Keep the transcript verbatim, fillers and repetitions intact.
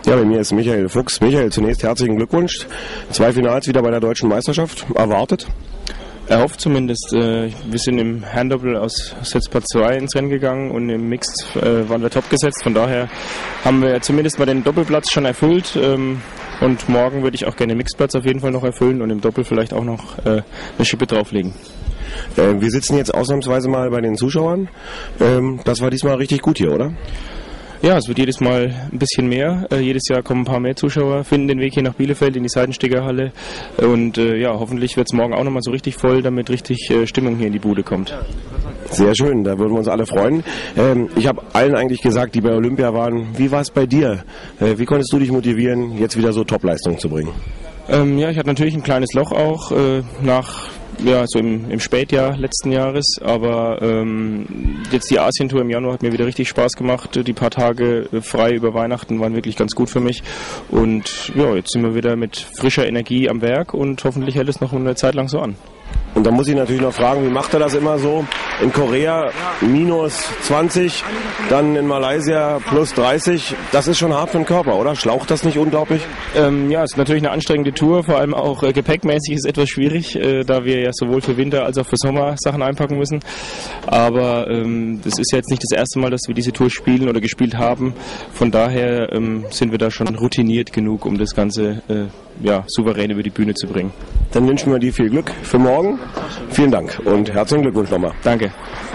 Ja, bei mir ist Michael Fuchs. Michael, zunächst herzlichen Glückwunsch. Zwei Finals wieder bei der Deutschen Meisterschaft. Erwartet? Erhofft zumindest. Äh, wir sind im Herrendoppel aus Setzplatz zwei ins Rennen gegangen und im Mixed äh, waren wir top gesetzt. Von daher haben wir zumindest mal den Doppelplatz schon erfüllt. Ähm, und morgen würde ich auch gerne den Mixedplatz auf jeden Fall noch erfüllen und im Doppel vielleicht auch noch äh, eine Schippe drauflegen. Äh, wir sitzen jetzt ausnahmsweise mal bei den Zuschauern. Ähm, das war diesmal richtig gut hier, oder? Ja, es wird jedes Mal ein bisschen mehr. Äh, jedes Jahr kommen ein paar mehr Zuschauer, finden den Weg hier nach Bielefeld in die Seitenstegerhalle. Und äh, ja, hoffentlich wird es morgen auch nochmal so richtig voll, damit richtig äh, Stimmung hier in die Bude kommt. Sehr schön, da würden wir uns alle freuen. Ähm, ich habe allen eigentlich gesagt, die bei Olympia waren, wie war es bei dir? Äh, wie konntest du dich motivieren, jetzt wieder so Topleistungen zu bringen? Ähm, ja, ich hatte natürlich ein kleines Loch auch äh, nach... Ja, so im, im Spätjahr letzten Jahres, aber ähm, jetzt die Asientour im Januar hat mir wieder richtig Spaß gemacht. Die paar Tage frei über Weihnachten waren wirklich ganz gut für mich und ja, jetzt sind wir wieder mit frischer Energie am Werk und hoffentlich hält es noch eine Zeit lang so an. Und da muss ich natürlich noch fragen, wie macht er das immer so? In Korea minus zwanzig, dann in Malaysia plus dreißig. Das ist schon hart für den Körper, oder? Schlaucht das nicht unglaublich? Ähm, ja, es ist natürlich eine anstrengende Tour, vor allem auch äh, gepäckmäßig ist etwas schwierig, äh, da wir ja sowohl für Winter als auch für Sommer Sachen einpacken müssen. Aber ähm, das ist ja jetzt nicht das erste Mal, dass wir diese Tour spielen oder gespielt haben. Von daher ähm, sind wir da schon routiniert genug, um das Ganze äh, ja, souverän über die Bühne zu bringen. Dann wünschen wir dir viel Glück für morgen. Vielen Dank und herzlichen Glückwunsch nochmal. Danke.